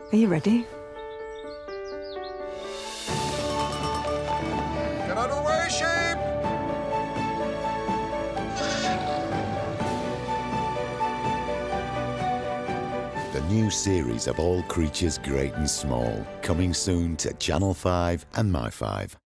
Are you ready? Get out of the way, sheep! The new series of All Creatures Great and Small, coming soon to Channel 5 and My 5.